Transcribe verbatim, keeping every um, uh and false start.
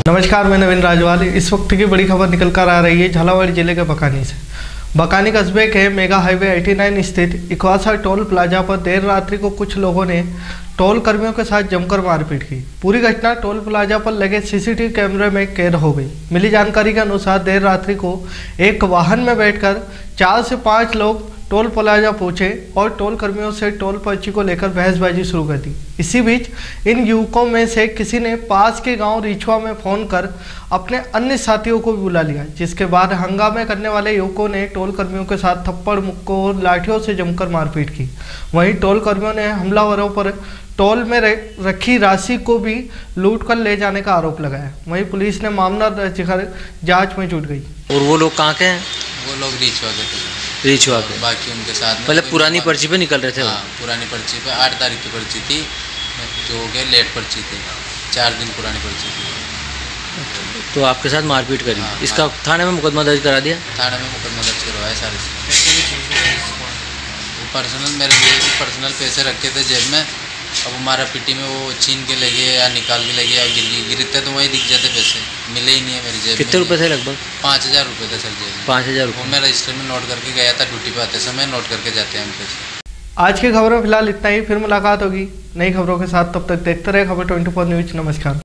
नमस्कार, मैं नवीन राजवाल। इस वक्त की बड़ी खबर निकल कर आ रही है झालावाड़ जिले के बकानी से। बकानी कस्बे के मेगा हाईवे नवासी स्थित इकवासा टोल प्लाजा पर देर रात्रि को कुछ लोगों ने टोल कर्मियों के साथ जमकर मारपीट की। पूरी घटना टोल प्लाजा पर लगे सीसीटीवी कैमरे में कैद हो गई। मिली जानकारी के अनुसार देर रात्रि को एक वाहन में बैठकर चार से पाँच लोग टोल प्लाजा पहुंचे और टोल कर्मियों से टोल पर्ची को लेकर बहसबाजी शुरू कर दी। इसी बीच इन युवकों में से किसी ने पास के गांव रिछवा में फोन कर अपने अन्य साथियों को भी बुला लिया, जिसके बाद हंगामे करने वाले युवकों ने टोल कर्मियों के साथ थप्पड़ मुक्कों और लाठियों से जमकर मारपीट की। वहीं टोल कर्मियों ने हमलावरों पर टोल में रखी राशि को भी लूट कर ले जाने का आरोप लगाया। वहीं पुलिस ने मामला दर्ज कर जाँच में जुट गई। और वो लोग कहाँ के हैं? वो लोग रिछवा के थे। रिछवा के बाकी उनके साथ में मतलब पुरानी पर्ची पे निकल रहे थे। हाँ, पुरानी पर्ची पे आठ तारीख की पर्ची थी, जो हो गया लेट पर्ची थी, चार दिन पुरानी पर्ची थी। तो आपके साथ मारपीट करी। हाँ, इसका थाने में मुकदमा दर्ज करा दिया? थाने में मुकदमा दर्ज करवाया सारे से। वो पर्सनल मेरे लिए भी पर्सनल पैसे रखे थे जेब में। अब हमारा पीटी में वो छीन के ले गए या निकाल के ले गए या गिर गिरते तो वही दिख जाते पैसे। मिले ही नहीं है मेरी जेब। कितने रुपए थे? लगभग पाँच हज़ार रुपये थे सर जेब में। पाँच हज़ार वो मैं रजिस्टर में नोट करके गया था, ड्यूटी पे आते समय नोट करके जाते हैं हम पैसे। आज की खबरों में फिलहाल इतना ही। फिर मुलाकात होगी नई खबरों के साथ। तब तक देखते रहे खबर ट्वेंटी फोर न्यूज। नमस्कार।